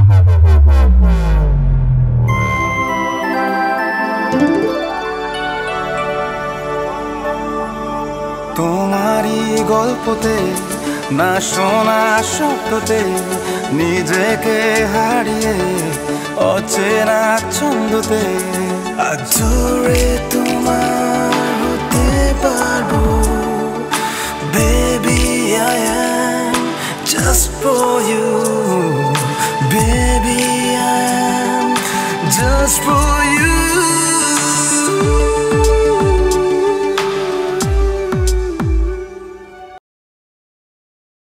তোমারই গল্পতে না শোনা শব্দতে নিজেকে হারিয়ে অচেনা ছন্দতে আজ জোরে তোমার হতে পারবো Baby I am just for you Baby I am just for